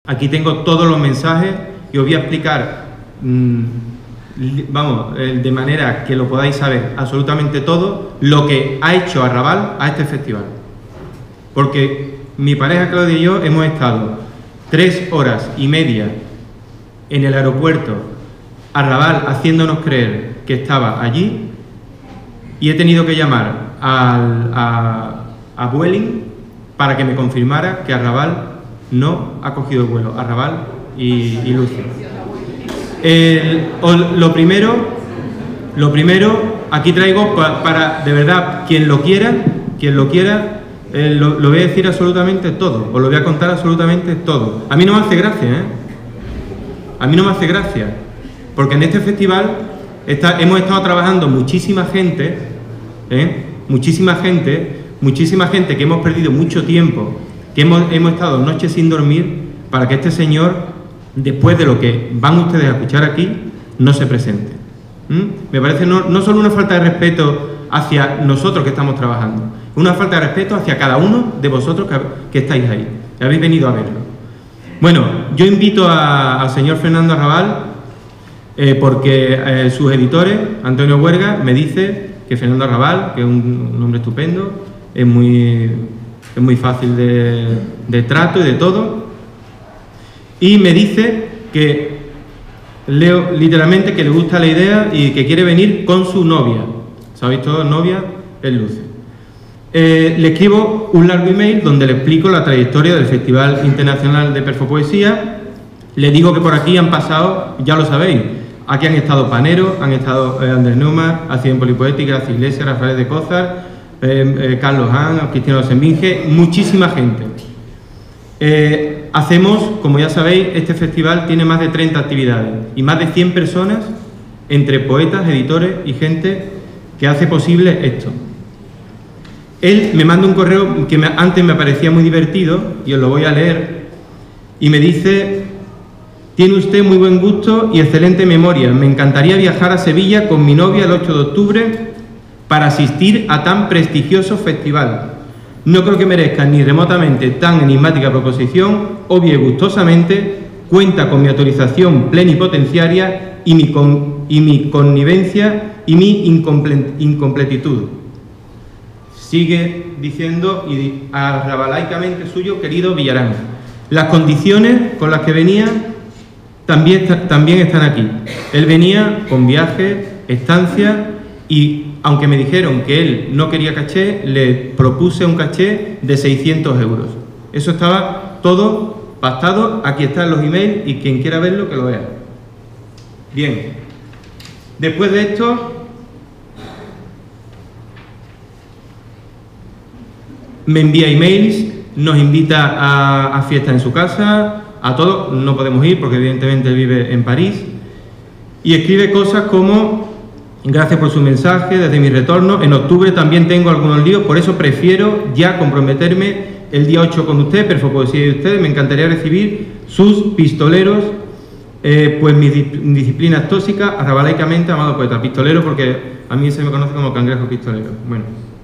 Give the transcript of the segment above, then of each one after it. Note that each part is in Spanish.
Aquí tengo todos los mensajes y os voy a explicar, de manera que lo podáis saber absolutamente todo, lo que ha hecho Arrabal a este festival. Porque mi pareja Claudia y yo hemos estado 3 horas y media en el aeropuerto, Arrabal haciéndonos creer que estaba allí, y he tenido que llamar a Vueling para que me confirmara que Arrabal no ha cogido el vuelo, Arrabal y Lucio. Lo primero, aquí traigo para, de verdad, quien lo quiera, lo voy a decir absolutamente todo, os lo voy a contar absolutamente todo. A mí no me hace gracia, A mí no me hace gracia, porque en este festival hemos estado trabajando muchísima gente, muchísima gente que hemos perdido mucho tiempo, que hemos estado noches sin dormir para que este señor, después de lo que van ustedes a escuchar aquí, no se presente. Me parece no solo una falta de respeto hacia nosotros que estamos trabajando, una falta de respeto hacia cada uno de vosotros que estáis ahí, que habéis venido a verlo. Bueno, yo invito al señor Fernando Arrabal, porque sus editores, Antonio Huerga, me dice que Fernando Arrabal, que es un hombre estupendo, es muy fácil de trato y de todo, y me dice que, leo literalmente, que le gusta la idea y que quiere venir con su novia. ¿Sabéis todos? Novia es Luce. Le escribo un largo email donde le explico la trayectoria del Festival Internacional de Perfopoesía. Le digo que por aquí han pasado, ya lo sabéis, aquí han estado Panero, han estado Andrés Neumar, Accident Polipoética, Gracia Iglesias, Rafael de Cózar, Carlos Han, Cristiano Senvinge, muchísima gente. Hacemos, como ya sabéis, este festival tiene más de 30 actividades y más de 100 personas, entre poetas, editores y gente que hace posible esto. Él me manda un correo que antes me parecía muy divertido, y os lo voy a leer, y me dice: tiene usted muy buen gusto y excelente memoria. Me encantaría viajar a Sevilla con mi novia el 8 de octubre para asistir a tan prestigioso festival. No creo que merezca ni remotamente tan enigmática proposición, obvia y gustosamente, cuenta con mi autorización plenipotenciaria y mi connivencia y mi incompletitud. Sigue diciendo, y arrabalaicamente suyo, querido Villarán. Las condiciones con las que venía también están aquí. Él venía con viaje, estancia, y aunque me dijeron que él no quería caché, le propuse un caché de 600 euros. Eso estaba todo pactado, aquí están los emails y quien quiera verlo que lo vea. Bien, después de esto me envía emails, nos invita a fiestas en su casa, a todos. No podemos ir porque evidentemente él vive en París, y escribe cosas como: gracias por su mensaje, desde mi retorno, en octubre también tengo algunos líos, por eso prefiero ya comprometerme el día 8 con usted, Perfopoesía de ustedes, me encantaría recibir sus pistoleros, pues mi disciplina es tóxica, arrabalaicamente, amado poeta. Pistolero porque a mí se me conoce como cangrejo pistolero. Bueno,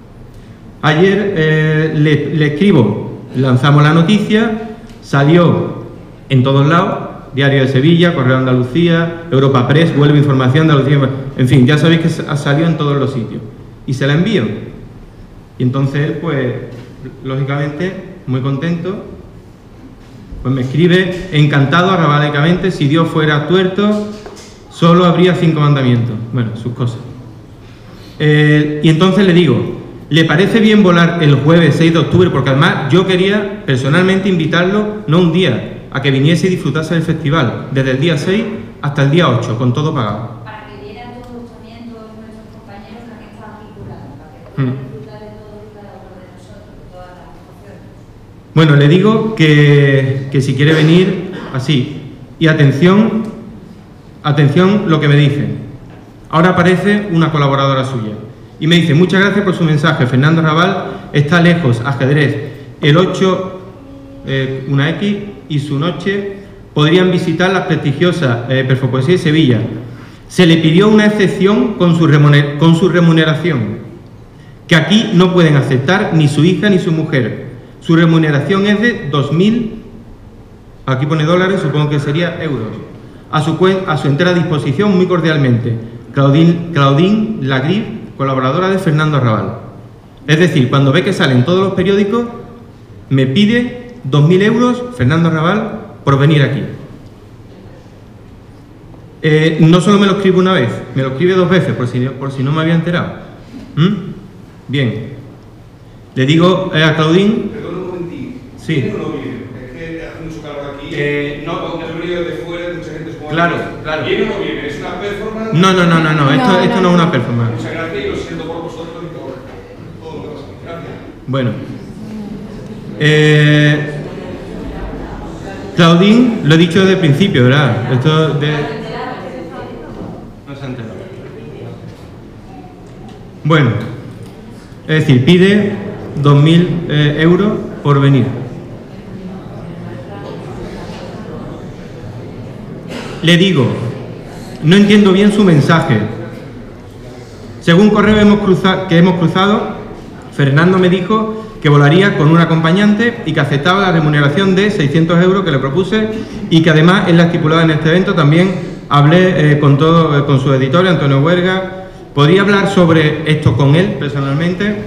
ayer le escribo, lanzamos la noticia, salió en todos lados, Diario de Sevilla, Correo de Andalucía, Europa Press, Vuelve Información, Andalucía, en fin, ya sabéis que salió en todos los sitios. Y se la envío. Y entonces él, pues, lógicamente, muy contento, pues me escribe: encantado, arrabalaicamente, si Dios fuera tuerto, solo habría 5 mandamientos. Bueno, sus cosas. Y entonces le digo: ¿le parece bien volar el jueves 6 de octubre? Porque además yo quería personalmente invitarlo, no un día, a que viniese y disfrutase del festival, desde el día 6 hasta el día 8, con todo pagado. Para que vieran todos también, todos nuestros compañeros que han estado vinculados, para que puedan disfrutar de todos y cada uno de nosotros, de todas las emociones. Bueno, le digo que si quiere venir, así. Y atención lo que me dicen. Ahora aparece una colaboradora suya y me dice: muchas gracias por su mensaje, Fernando Arrabal está lejos, ajedrez, el 8, una X, y su noche podrían visitar las prestigiosas Perfopoesía de Sevilla. Se le pidió una excepción con su remuneración, que aquí no pueden aceptar ni su hija ni su mujer. Su remuneración es de 2.000 Aquí pone dólares, supongo que sería euros. A su entera disposición, muy cordialmente, Claudine Lagrave, colaboradora de Fernando Arrabal. Es decir, cuando ve que sale en todos los periódicos, me pide 2.000 euros Fernando Arrabal por venir aquí. No solo me lo escribe una vez, me lo escribe 2 veces, por si no me había enterado. Bien. Le digo a Claudine... Perdón un momentito. Sí. ¿Viene o no viene? Es que hace mucho calor aquí. No, el ruido de fuera, mucha gente se mueve. Claro, claro. ¿Viene o no viene? ¿Es una performance? No. Esto no es una performance. Muchas gracias y lo siento por vosotros y por todo lo que pasa. Gracias. Bueno. Claudine, lo he dicho desde el principio, ¿verdad? Esto de... No se ha enterado. Bueno. Es decir, pide 2.000 euros por venir. Le digo, no entiendo bien su mensaje. Según correo que hemos cruzado, Fernando me dijo que volaría con un acompañante y que aceptaba la remuneración de 600 euros que le propuse y que además es la estipulada en este evento. También hablé con su editor, Antonio Huerga. ¿Podría hablar sobre esto con él personalmente?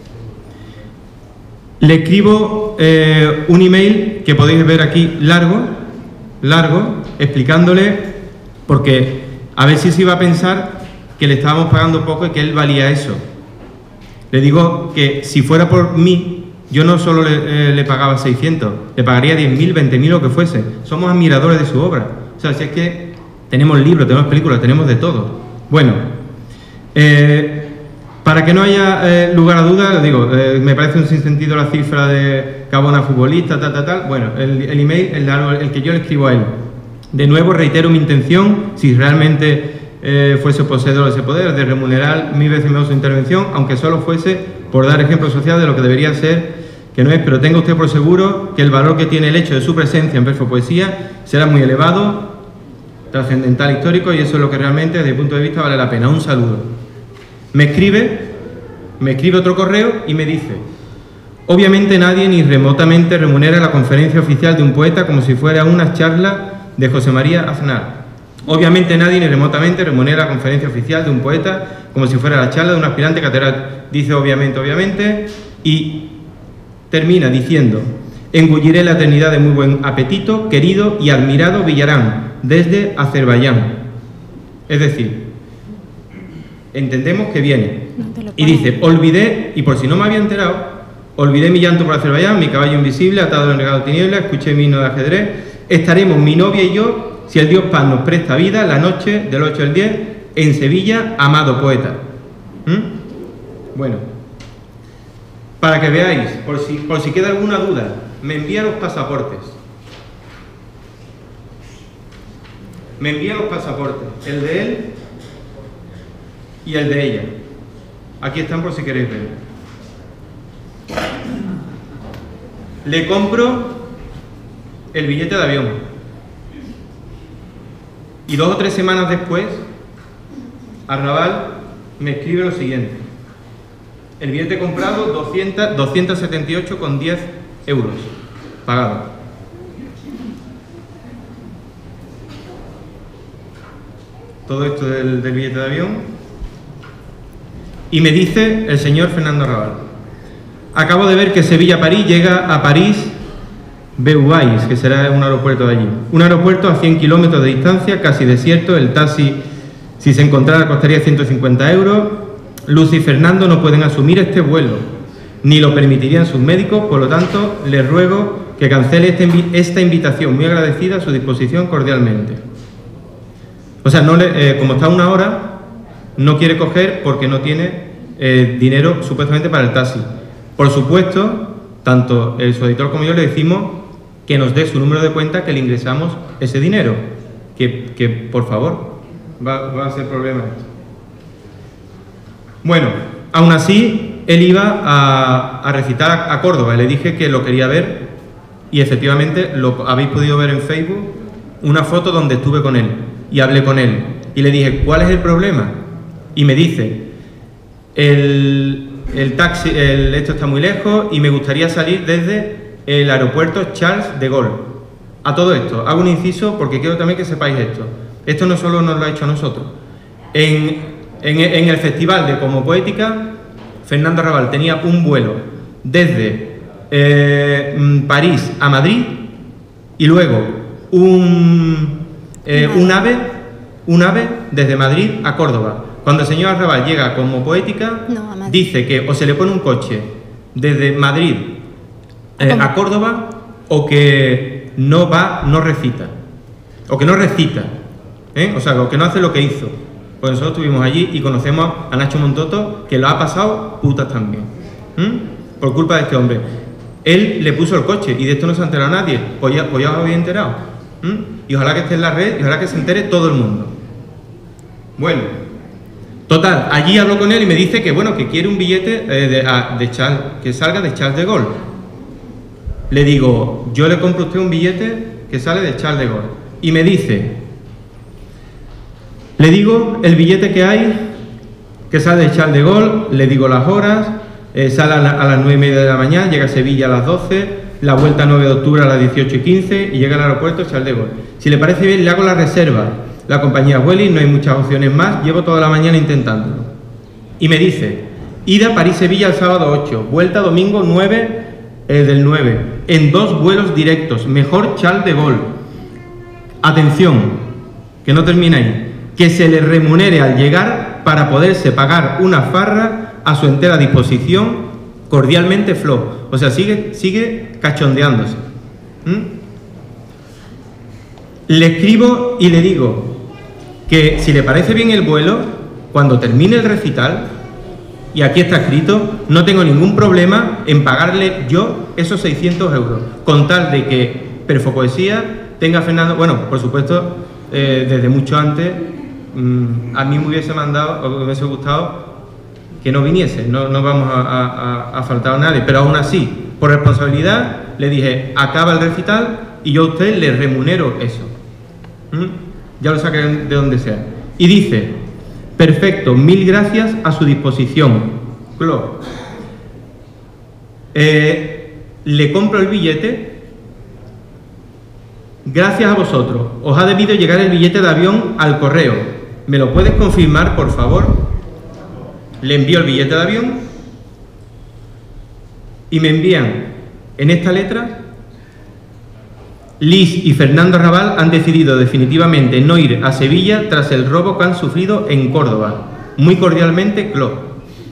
Le escribo un email que podéis ver aquí largo, explicándole, porque a ver si se iba a pensar que le estábamos pagando poco y que él valía eso. Le digo que si fuera por mí, yo no solo le pagaba 600, le pagaría 10.000, 20.000, lo que fuese. Somos admiradores de su obra. O sea, si es que tenemos libros, tenemos películas, tenemos de todo. Bueno. Para que no haya lugar a dudas, digo, me parece un sinsentido la cifra de Cabona futbolista, tal. Bueno, el email, el que yo le escribo a él. De nuevo, reitero mi intención, si realmente fuese poseedor de ese poder, de remunerar 1000 veces mejor su intervención, aunque solo fuese por dar ejemplo social de lo que debería ser, que no es, pero tenga usted por seguro que el valor que tiene el hecho de su presencia en verso poesía será muy elevado, trascendental, histórico, y eso es lo que realmente, desde mi punto de vista, vale la pena. Un saludo. Me escribe otro correo y me dice: obviamente nadie ni remotamente remunera la conferencia oficial de un poeta como si fuera una charla de José María Aznar. Obviamente nadie ni remotamente remunera la conferencia oficial de un poeta como si fuera la charla de un aspirante catedrático. Dice obviamente, y termina diciendo: engulliré la eternidad de muy buen apetito, querido y admirado Villarán, desde Azerbaiyán. Es decir, entendemos que viene. Y dice: olvidé, y por si no me había enterado, olvidé mi llanto por Azerbaiyán, mi caballo invisible, atado en regado de tinieblas, escuché mi himno de ajedrez, estaremos mi novia y yo, si el Dios Paz nos presta vida, la noche del 8 al 10, en Sevilla, amado poeta. Bueno, para que veáis, por si queda alguna duda, me envía los pasaportes. Me envía los pasaportes, el de él y el de ella. Aquí están por si queréis ver. Le compro el billete de avión. Y 2 o 3 semanas después, Arrabal me escribe lo siguiente: el billete comprado, 278,10 euros pagado. Todo esto del billete de avión. Y me dice el señor Fernando Arrabal: acabo de ver que Sevilla-París llega a París-Beauvais, que será un aeropuerto de allí. Un aeropuerto a 100 kilómetros de distancia, casi desierto. El taxi, si se encontrara, costaría 150 euros. Lucy y Fernando no pueden asumir este vuelo, ni lo permitirían sus médicos, por lo tanto, les ruego que cancele esta invitación. Muy agradecida, a su disposición cordialmente. O sea, como está a 1 hora, no quiere coger porque no tiene dinero supuestamente para el taxi. Por supuesto, tanto su editor como yo le decimos que nos dé su número de cuenta, que le ingresamos ese dinero. Que por favor, va a ser problema esto. Bueno, aún así, él iba a recitar a Córdoba. Le dije que lo quería ver y efectivamente lo habéis podido ver en Facebook, una foto donde estuve con él y hablé con él. Y le dije: ¿cuál es el problema? Y me dice: el taxi, esto está muy lejos y me gustaría salir desde el aeropuerto Charles de Gaulle. A todo esto, hago un inciso porque quiero también que sepáis esto. Esto no solo nos lo ha hecho a nosotros. En el Festival de Cosmopoética, Fernando Arrabal tenía un vuelo desde París a Madrid y luego un ave desde Madrid a Córdoba. Cuando el señor Arrabal llega a Cosmopoética, dice que o se le pone un coche desde Madrid a Córdoba o que no recita. O que no recita. O sea, o que no hace lo que hizo. Pues nosotros estuvimos allí y conocemos a Nacho Montoto, que lo ha pasado putas también. Por culpa de este hombre. Él le puso el coche y de esto no se ha enterado nadie. Pues ya os habéis enterado. Y ojalá que esté en la red y ojalá que se entere todo el mundo. Bueno, total, allí hablo con él y me dice que bueno, que quiere un billete que salga de Charles de Gaulle. Le digo, yo le compro a usted un billete que sale de Charles de Gaulle. Y me dice, le digo el billete que hay, que sale de Charles de Gaulle, le digo las horas, sale a las 9:30 de la mañana, llega a Sevilla a las 12, la vuelta 9 de octubre a las 18:15 y llega al aeropuerto Charles de Gaulle. Si le parece bien, le hago la reserva. La compañía Vueling, no hay muchas opciones más, llevo toda la mañana intentándolo. Y me dice, ida París-Sevilla el sábado 8, vuelta domingo 9 del 9, en 2 vuelos directos, mejor Charles de Gaulle. Atención, que no termina ahí, que se le remunere al llegar para poderse pagar una farra a su entera disposición, cordialmente Flo. O sea, sigue cachondeándose. Le escribo y le digo que si le parece bien el vuelo, cuando termine el recital, y aquí está escrito, no tengo ningún problema en pagarle yo esos 600 euros, con tal de que Perfopoesía tenga Fernando, bueno, por supuesto, desde mucho antes, a mí me hubiese gustado que no viniese, no vamos a faltar a nadie, pero aún así, por responsabilidad, le dije, acaba el recital y yo a usted le remunero eso. Ya lo saqué de donde sea. Y dice, perfecto, 1000 gracias, a su disposición. Clo. Le compro el billete. Gracias a vosotros. Os ha debido llegar el billete de avión al correo. ¿Me lo puedes confirmar, por favor? Le envío el billete de avión y me envían en esta letra: Liz y Fernando Arrabal han decidido definitivamente no ir a Sevilla tras el robo que han sufrido en Córdoba. Muy cordialmente, Clo.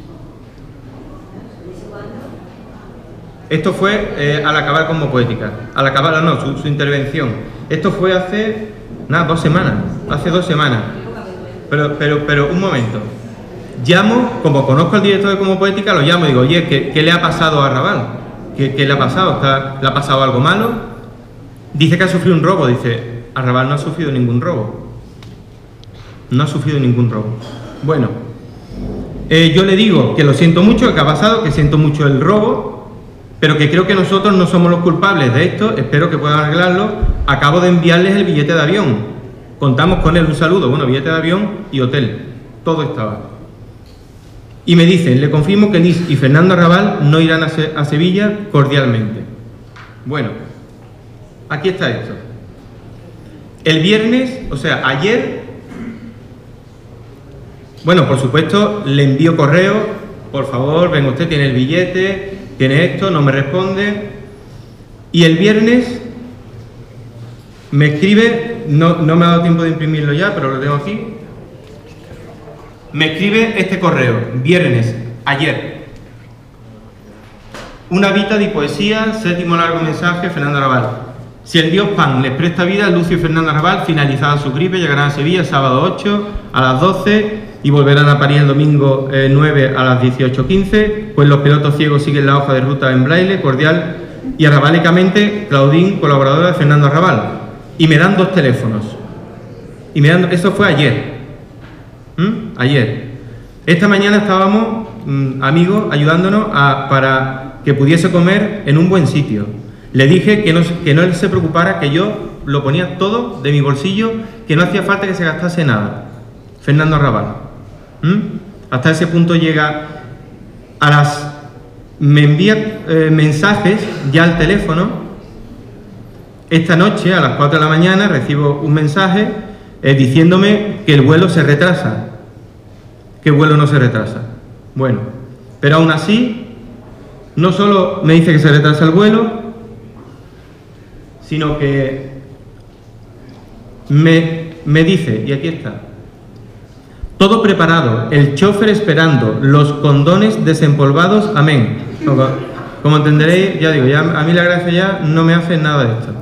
Esto fue al acabar Cosmopoética. Al acabar, no, su intervención. Esto fue hace, 2 semanas. Hace 2 semanas. Pero un momento. Llamo, como conozco al director de Cosmopoética, lo llamo y digo, oye, ¿qué le ha pasado a Arrabal? ¿Qué le ha pasado? ¿Le ha pasado algo malo? Dice que ha sufrido un robo. Dice, Arrabal no ha sufrido ningún robo. No ha sufrido ningún robo. Bueno, yo le digo que lo siento mucho, que ha pasado, que siento mucho el robo, pero que creo que nosotros no somos los culpables de esto, espero que puedan arreglarlo. Acabo de enviarles el billete de avión. Contamos con él, un saludo, bueno, billete de avión y hotel. Todo estaba. Y me dicen, le confirmo que Liz y Fernando Arrabal no irán a Sevilla cordialmente. Bueno, aquí está esto. El viernes, o sea, ayer, bueno, por supuesto, le envío correo, por favor, venga usted, tiene el billete, tiene esto, no me responde. Y el viernes me escribe, no me ha dado tiempo de imprimirlo ya, pero lo tengo aquí. Me escribe este correo, viernes, ayer. Una vita de poesía, 7º largo mensaje, Fernando Arrabal. Si el dios Pan les presta vida, Lucio y Fernando Arrabal, finalizada su gripe, llegarán a Sevilla el sábado 8 a las 12 y volverán a París el domingo 9 a las 18:15, pues los pilotos ciegos siguen la hoja de ruta en braille, cordial y arrabálicamente, Claudín, colaboradora de Fernando Arrabal. Y me dan 2 teléfonos. Eso fue ayer. Ayer. Esta mañana estábamos, amigos, ayudándonos para que pudiese comer en un buen sitio. Le dije que no se preocupara, que yo lo ponía todo de mi bolsillo, que no hacía falta que se gastase nada. Fernando Arrabal. Hasta ese punto llega. Me envía mensajes ya al teléfono. esta noche, a las 4 de la mañana, recibo un mensaje diciéndome que el vuelo se retrasa. Que el vuelo no se retrasa. Bueno, pero aún así, no solo me dice que se retrasa el vuelo, sino que me dice, y aquí está, todo preparado, el chofer esperando, los condones desempolvados, amén. Como entenderéis, ya digo, ya a mí la gracia ya no me hace nada de esto.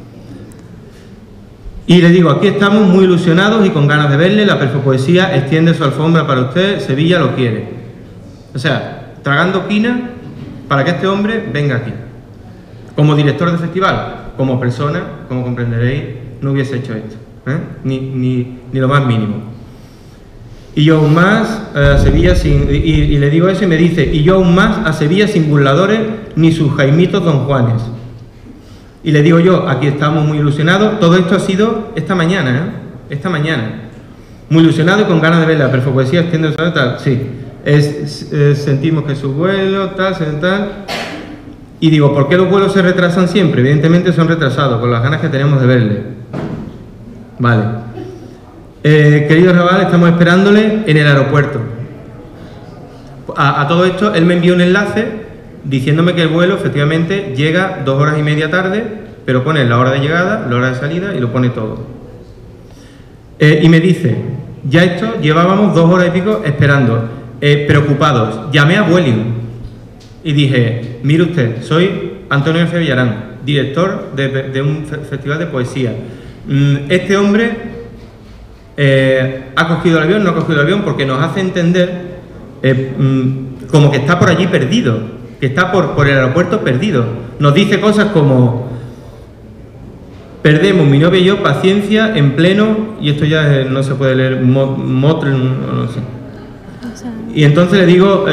Y le digo, aquí estamos muy ilusionados y con ganas de verle, la Perfopoesía extiende su alfombra para usted, Sevilla lo quiere. O sea, tragando quina para que este hombre venga aquí. Como director de festival, como persona, como comprenderéis, no hubiese hecho esto, ni lo más mínimo. Y yo aún más a Sevilla sin... Y le digo eso y me dice, y yo aún más a Sevilla sin burladores ni sus Jaimitos Don Juanes. Y le digo yo, aquí estamos muy ilusionados. Todo esto ha sido esta mañana, esta mañana. Muy ilusionado y con ganas de ver la Perfopoesía extiende su tal. Sí, sentimos que su vuelo, tal. Y digo, ¿por qué los vuelos se retrasan siempre? Evidentemente son retrasados, con las ganas que tenemos de verle. Vale. Querido Raval, estamos esperándole en el aeropuerto. A todo esto, él me envió un enlace diciéndome que el vuelo efectivamente llega 2 horas y media tarde, pero pone la hora de llegada, la hora de salida y lo pone todo. Y me dice, ya esto, llevábamos 2 horas y pico esperando, preocupados. Llamé a Vueling y dije, mire usted, soy Antonio F. Villarán, director de un festival de poesía. Este hombre ha cogido el avión, no ha cogido el avión, porque nos hace entender como que está por allí perdido, que está por el aeropuerto perdido. Nos dice cosas como, perdemos mi novia y yo paciencia en pleno, y esto ya no se puede leer, no sé. Y entonces le digo,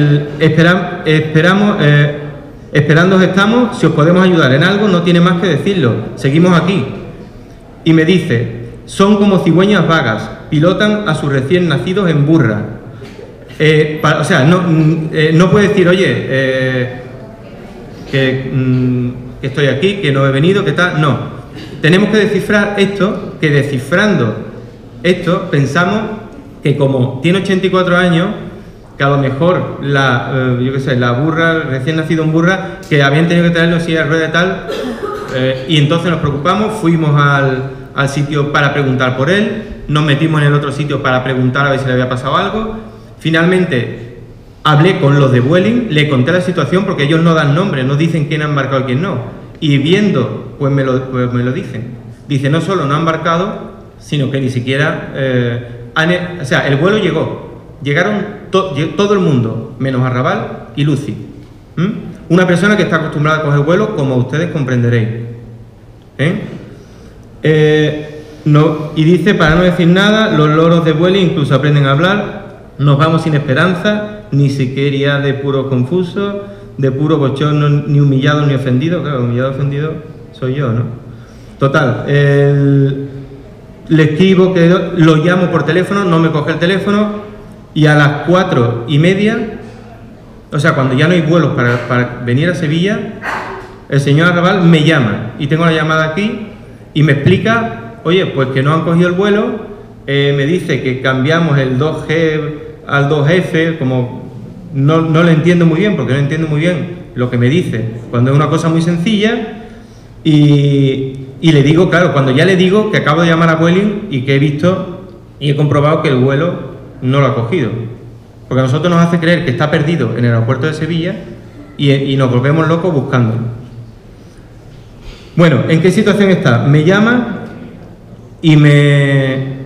esperando estamos, si os podemos ayudar en algo, no tiene más que decirlo, seguimos aquí. Y me dice, son como cigüeñas vagas, pilotan a sus recién nacidos en burra. O sea, no puede decir, oye, que estoy aquí, que no he venido, que tal, no. Tenemos que descifrar esto, que descifrando esto pensamos que como tiene 84 años, que a lo mejor yo qué sé, la burra, recién nacido en burra, que habían tenido que traerlo en silla de ruedas y tal, y entonces nos preocupamos, fuimos al sitio para preguntar por él, nos metimos en el otro sitio para preguntar a ver si le había pasado algo. Finalmente hablé con los de Vueling, le conté la situación porque ellos no dan nombre, no dicen quién ha embarcado y quién no. Y viendo, pues me lo dicen. Dice, no solo no ha embarcado, sino que ni siquiera... o sea, el vuelo llegó. Llegaron todo el mundo, menos Arrabal y Lucy. Una persona que está acostumbrada a coger vuelo, como ustedes comprenderéis. No, y dice, para no decir nada, los loros de Vueling incluso aprenden a hablar. Nos vamos sin esperanza, ni siquiera de puro confuso, de puro bochorno, ni humillado ni ofendido. Claro, humillado ofendido soy yo, ¿no? Total, le escribo, que lo llamo por teléfono, no me coge el teléfono, y a las 4:30, o sea, cuando ya no hay vuelos para venir a Sevilla, el señor Arrabal me llama, y tengo la llamada aquí, y me explica, oye, pues que no han cogido el vuelo, me dice que cambiamos el 2G al 2F, como no le entiendo muy bien, porque no entiendo muy bien lo que me dice, cuando es una cosa muy sencilla, y le digo, claro, cuando ya le digo que acabo de llamar a Vueling y que he visto y he comprobado que el vuelo no lo ha cogido, porque a nosotros nos hace creer que está perdido en el aeropuerto de Sevilla y nos volvemos locos buscándolo. Bueno, ¿en qué situación está? Me llama y me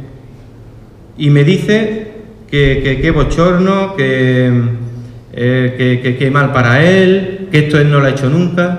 dice que bochorno, que mal para él, que esto él no lo ha hecho nunca,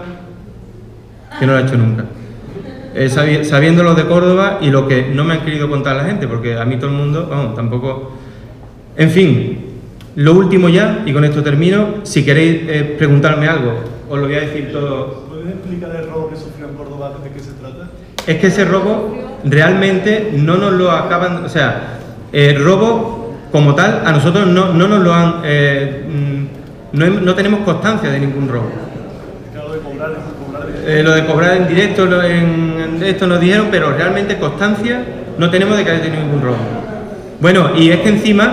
sabiendo lo de Córdoba y lo que no me han querido contar la gente, porque a mí todo el mundo, vamos, tampoco... En fin, lo último ya, y con esto termino, si queréis preguntarme algo, os lo voy a decir todo. ¿Puedes explicar el robo que sufrió en Córdoba, de qué se trata? Es que ese robo realmente no nos lo acaban... O sea, robo como tal, a nosotros no nos lo han... no tenemos constancia de ningún robo. Claro, de cobrar lo de cobrar en directo, en esto nos dijeron, pero realmente constancia no tenemos de que haya tenido ningún robo. Bueno, y es que encima...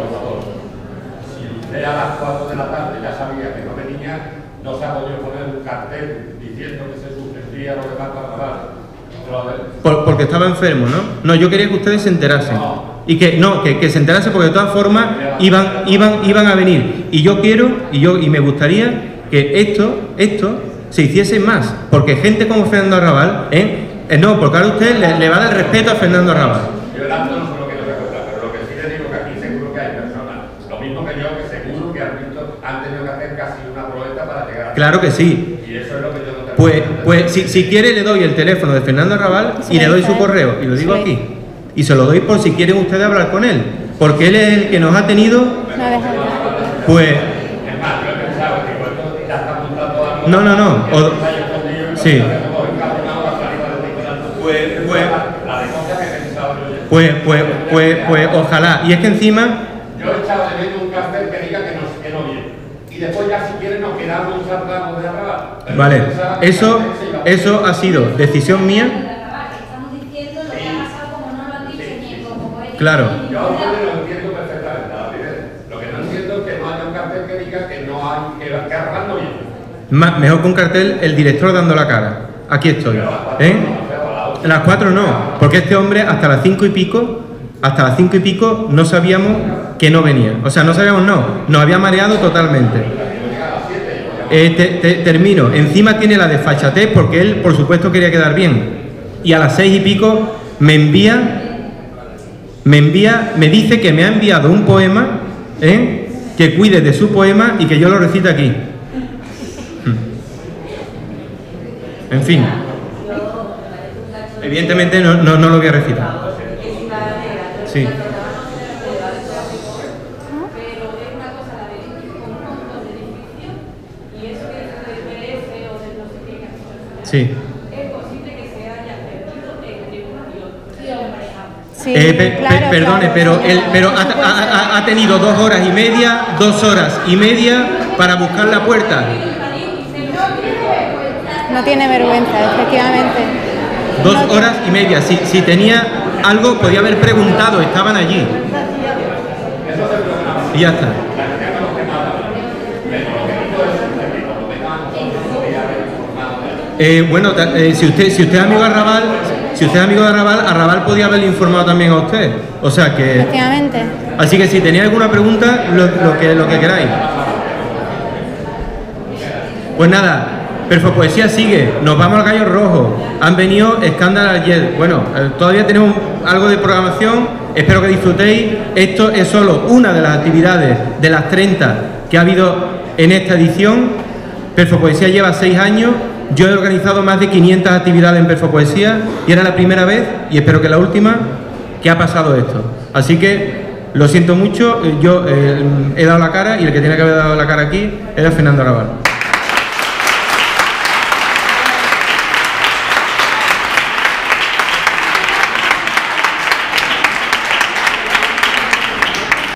Si usted a las 4 de la tarde ya sabía que no venía, no se ha podido poner un cartel diciendo que se suspendía lo demás para grabar. Porque estaba enfermo, ¿no? No, yo quería que ustedes se enterasen. Y que se enterasen porque de todas formas iban a venir. Y yo quiero, y me gustaría que esto se hiciese más. Porque gente como Fernando Arrabal, no, porque ahora usted le va a dar respeto a Fernando Arrabal. Yo el acto no sé lo que le voy a contar, pero lo que sí le digo que aquí seguro que hay personas, lo mismo que yo, que seguro que han tenido que hacer casi una proeza para llegar a... Claro que sí. Y eso es lo que yo no tengo. Pues si quiere le doy el teléfono de Fernando Arrabal y le doy su correo, y lo digo aquí. Y se lo doy por si quieren ustedes hablar con él, porque él es el que nos ha tenido, pues... Es más, yo he pensado que igual ya está montando algo... No. Sí. Pues ojalá. Y es que encima... Yo he echado de menos un cartel que diga que no viene. Y después ya si quieren nos quedamos un saltamos de Arrabal. Vale, eso ha sido decisión mía. Claro. Yo a ustedes lo entiendo perfectamente. Lo que no entiendo es que no haya un cartel que diga que no hay, que Arrabal no viene. Mejor que un cartel, el director dando la cara. Aquí estoy. Las 4 no, porque este hombre hasta las 5 y pico no sabíamos que no venía. O sea, no sabíamos, nos había mareado totalmente. Termino. Encima tiene la desfachatez porque él, por supuesto, quería quedar bien. Y a las 6 y pico me dice que me ha enviado un poema, que cuide de su poema y que yo lo recite aquí. En fin. Evidentemente no lo voy a recitar. Sí. Sí. Sí, claro, perdone, pero ha tenido 2 horas y media, 2 horas y media para buscar la puerta. No tiene vergüenza, efectivamente. 2 horas y media. Si tenía algo, podía haber preguntado, estaban allí. Y ya está. Bueno, si usted es amigo de Arrabal, Arrabal podía haberle informado también a usted. O sea que... Efectivamente. Así que si tenía alguna pregunta, lo que queráis. Pues nada, Perfopoesía sigue. Nos vamos al Gallo Rojo. Han venido Escándalo ayer. Bueno, todavía tenemos algo de programación. Espero que disfrutéis. Esto es solo una de las actividades de las 30 que ha habido en esta edición. Perfopoesía lleva 6 años. Yo he organizado más de 500 actividades en Perfopoesía y era la primera vez, y espero que la última, que ha pasado esto. Así que lo siento mucho, yo he dado la cara y el que tiene que haber dado la cara aquí era Fernando Arrabal.